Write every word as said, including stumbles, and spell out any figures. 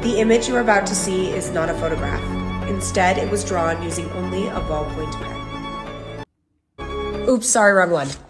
The image you are about to see is not a photograph. Instead, it was drawn using only a ballpoint pen. Oops, sorry, wrong one.